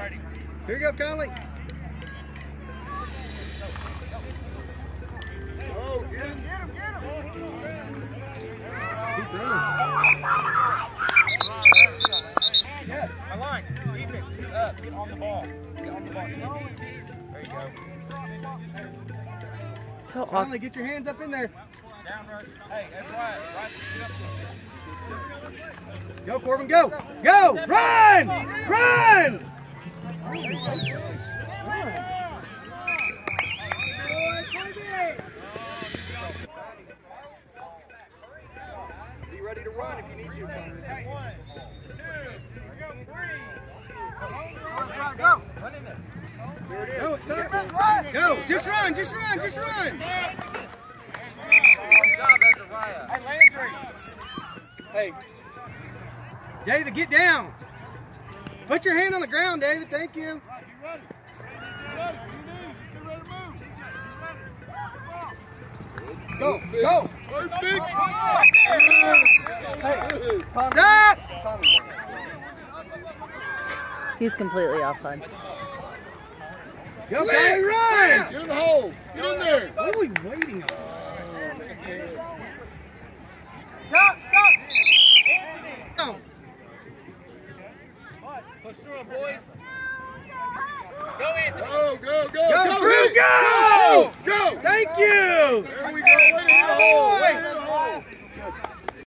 Here you go, Conley. Oh, get him. Keep running. Yes. My line. Defense. Get up. Get on the ball. Get on the ball. There you go. So awesome. Conley, get your hands up in there. Down rush. Hey, that's right. Right. Get up there. Go, Corbin, go. Go. Run. Run. Be ready to run if you need to. 1, 2, 3. Go. Run in there. Go, go. Just run. Just run. Just run. Good job, Azariah. Hey, Landry. Hey. David, get down. Put your hand on the ground, David. Thank you. Go, go. Perfect. Hey, stop. He's completely offside. Go, Conley, run. Get in the hole. Get in there. What are we waiting on? Go. Push through him, boys. Go, Anthony. Go, go, go. Go, Drew, go. Go. Thank you. There we go. Way to hit the hole. Way to hit the